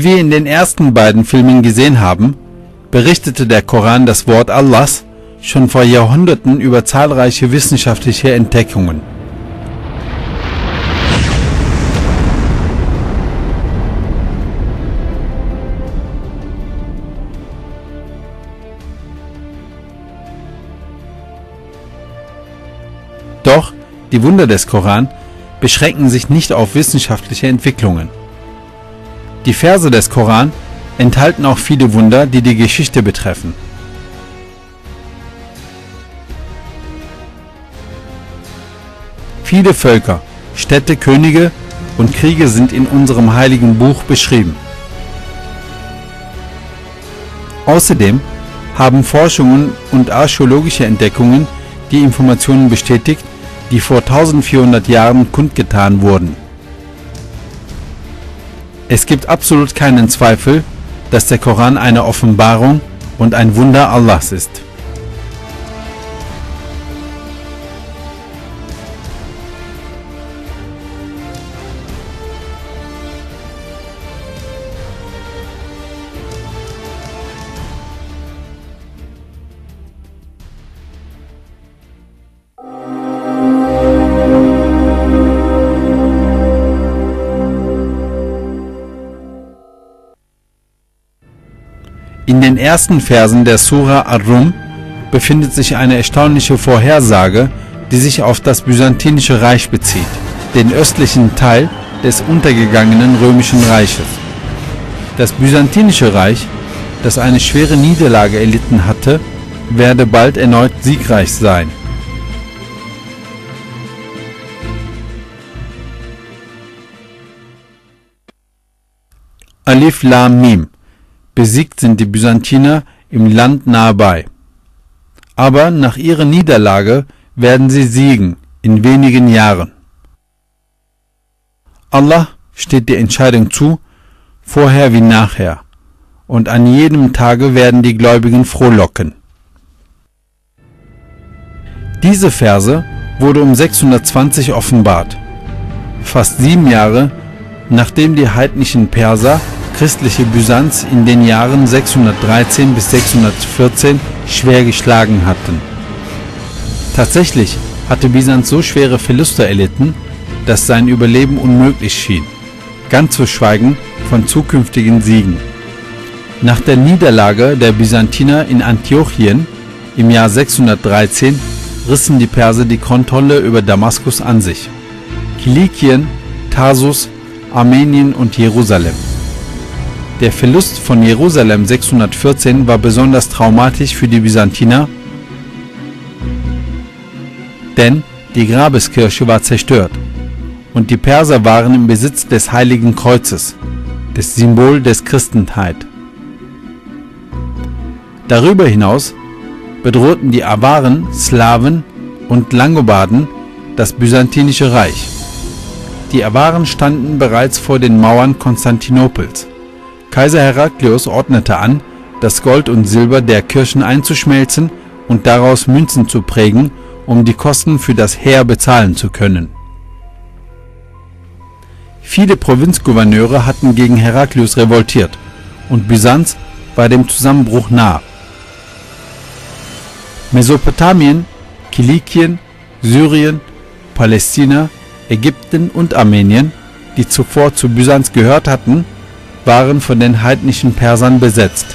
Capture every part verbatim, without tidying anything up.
Wie wir in den ersten beiden Filmen gesehen haben, berichtete der Koran das Wort Allahs schon vor Jahrhunderten über zahlreiche wissenschaftliche Entdeckungen. Doch die Wunder des Koran beschränken sich nicht auf wissenschaftliche Entwicklungen. Die Verse des Koran enthalten auch viele Wunder, die die Geschichte betreffen. Viele Völker, Städte, Könige und Kriege sind in unserem heiligen Buch beschrieben. Außerdem haben Forschungen und archäologische Entdeckungen die Informationen bestätigt, die vor eintausendvierhundert Jahren kundgetan wurden. Es gibt absolut keinen Zweifel, dass der Koran eine Offenbarung und ein Wunder Allahs ist. In den ersten Versen der Sura Ar-Rum befindet sich eine erstaunliche Vorhersage, die sich auf das Byzantinische Reich bezieht, den östlichen Teil des untergegangenen Römischen Reiches. Das Byzantinische Reich, das eine schwere Niederlage erlitten hatte, werde bald erneut siegreich sein. Alif Lam Mim. Besiegt sind die Byzantiner im Land nahe bei. Aber nach ihrer Niederlage werden sie siegen in wenigen Jahren. Allah steht die Entscheidung zu, vorher wie nachher, und an jedem Tage werden die Gläubigen frohlocken. Diese Verse wurde um sechshundertzwanzig offenbart, fast sieben Jahre nachdem die heidnischen Perser christliche Byzanz in den Jahren sechshundertdreizehn bis sechshundertvierzehn schwer geschlagen hatten. Tatsächlich hatte Byzanz so schwere Verluste erlitten, dass sein Überleben unmöglich schien, ganz zu schweigen von zukünftigen Siegen. Nach der Niederlage der Byzantiner in Antiochien im Jahr sechshundertdreizehn rissen die Perser die Kontrolle über Damaskus an sich. Kilikien, Tarsus, Armenien und Jerusalem. Der Verlust von Jerusalem sechshundertvierzehn war besonders traumatisch für die Byzantiner, denn die Grabeskirche war zerstört und die Perser waren im Besitz des Heiligen Kreuzes, des Symbol des Christenheit. Darüber hinaus bedrohten die Awaren, Slawen und Langobarden das Byzantinische Reich. Die Awaren standen bereits vor den Mauern Konstantinopels. Kaiser Heraklius ordnete an, das Gold und Silber der Kirchen einzuschmelzen und daraus Münzen zu prägen, um die Kosten für das Heer bezahlen zu können. Viele Provinzgouverneure hatten gegen Heraklius revoltiert und Byzanz war dem Zusammenbruch nah. Mesopotamien, Kilikien, Syrien, Palästina, Ägypten und Armenien, die zuvor zu Byzanz gehört hatten, waren von den heidnischen Persern besetzt.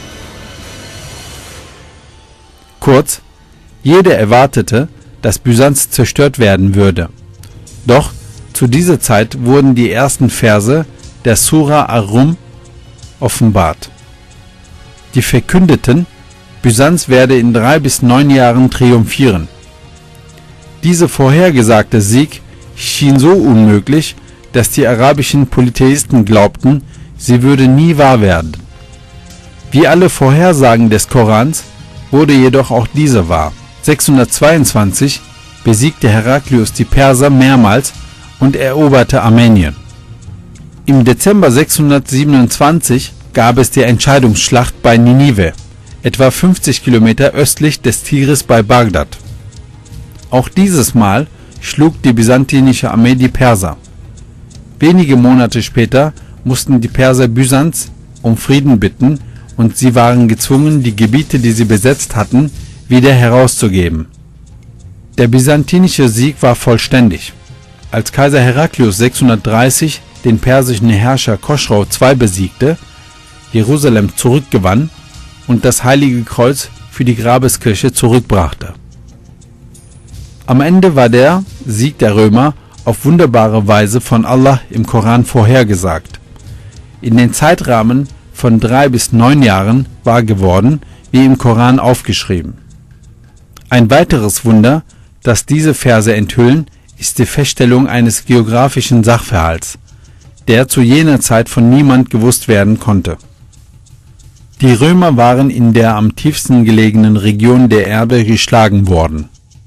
Kurz, jeder erwartete, dass Byzanz zerstört werden würde. Doch zu dieser Zeit wurden die ersten Verse der Sura Ar-Rum offenbart. Die verkündeten, Byzanz werde in drei bis neun Jahren triumphieren. Dieser vorhergesagte Sieg schien so unmöglich, dass die arabischen Polytheisten glaubten, sie würde nie wahr werden. Wie alle Vorhersagen des Korans wurde jedoch auch diese wahr. sechshundertzweiundzwanzig besiegte Heraklius die Perser mehrmals und eroberte Armenien. Im Dezember sechshundertsiebenundzwanzig gab es die Entscheidungsschlacht bei Ninive, etwa fünfzig Kilometer östlich des Tigris bei Bagdad. Auch dieses Mal schlug die byzantinische Armee die Perser. Wenige Monate später mussten die Perser Byzanz um Frieden bitten und sie waren gezwungen, die Gebiete, die sie besetzt hatten, wieder herauszugeben. Der byzantinische Sieg war vollständig. Als Kaiser Heraklius sechshundertdreißig den persischen Herrscher Choschrau der Zweite besiegte, Jerusalem zurückgewann und das Heilige Kreuz für die Grabeskirche zurückbrachte. Am Ende war der Sieg der Römer auf wunderbare Weise von Allah im Koran vorhergesagt. In den Zeitrahmen von drei bis neun Jahren wahr geworden, wie im Koran aufgeschrieben. Ein weiteres Wunder, das diese Verse enthüllen, ist die Feststellung eines geografischen Sachverhalts, der zu jener Zeit von niemand gewusst werden konnte. Die Römer waren in der am tiefsten gelegenen Region der Erde geschlagen worden.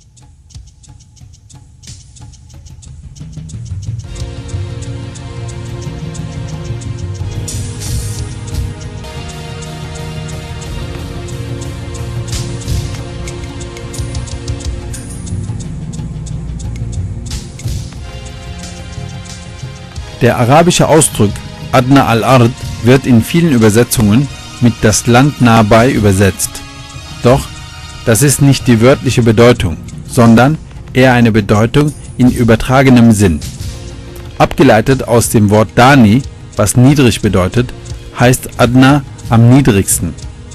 Der arabische Ausdruck Adna al-Ard wird in vielen Übersetzungen mit das Land nahe bei übersetzt. Doch das ist nicht die wörtliche Bedeutung, sondern eher eine Bedeutung in übertragenem Sinn. Abgeleitet aus dem Wort Dani, was niedrig bedeutet, heißt Adna am niedrigsten.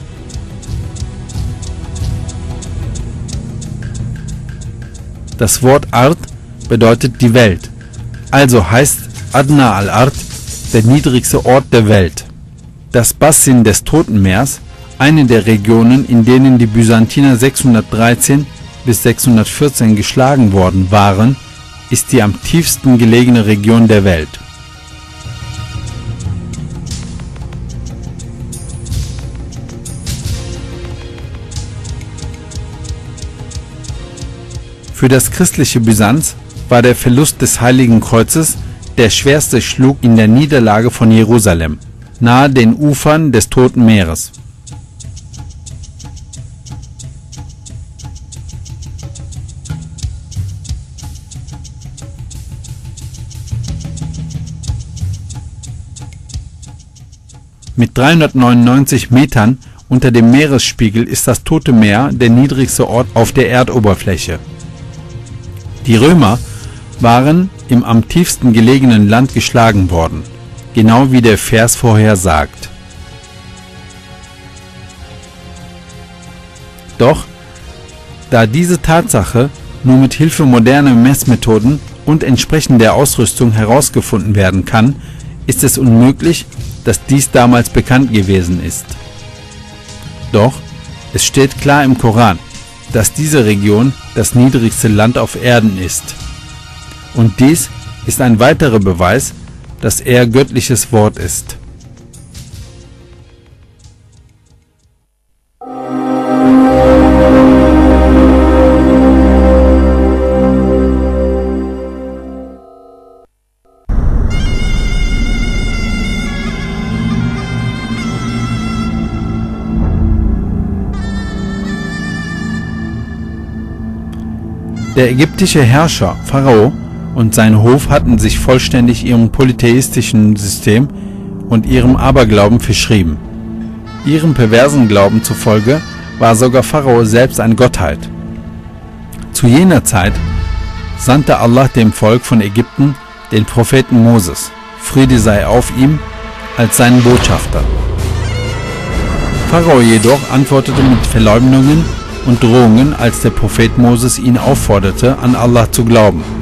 Das Wort Ard bedeutet die Welt, also heißt Adna al-Ard der niedrigste Ort der Welt. Das Bassin des Toten Meers, eine der Regionen, in denen die Byzantiner sechshundertdreizehn bis sechshundertvierzehn geschlagen worden waren, ist die am tiefsten gelegene Region der Welt. Für das christliche Byzanz war der Verlust des Heiligen Kreuzes der schwerste Schlag in der Niederlage von Jerusalem, nahe den Ufern des Toten Meeres. Mit dreihundertneunundneunzig Metern unter dem Meeresspiegel ist das Tote Meer der niedrigste Ort auf der Erdoberfläche. Die Römer waren im am tiefsten gelegenen Land geschlagen worden, genau wie der Vers vorher sagt. Doch, da diese Tatsache nur mit Hilfe moderner Messmethoden und entsprechender Ausrüstung herausgefunden werden kann, ist es unmöglich, dass dies damals bekannt gewesen ist. Doch, es steht klar im Koran, dass diese Region das niedrigste Land auf Erden ist. Und dies ist ein weiterer Beweis, dass er göttliches Wort ist. Der ägyptische Herrscher Pharao und sein Hof hatten sich vollständig ihrem polytheistischen System und ihrem Aberglauben verschrieben. Ihrem perversen Glauben zufolge war sogar Pharao selbst eine Gottheit. Zu jener Zeit sandte Allah dem Volk von Ägypten den Propheten Moses, Friede sei auf ihm, als seinen Botschafter. Pharao jedoch antwortete mit Verleumdungen und Drohungen, als der Prophet Moses ihn aufforderte, an Allah zu glauben.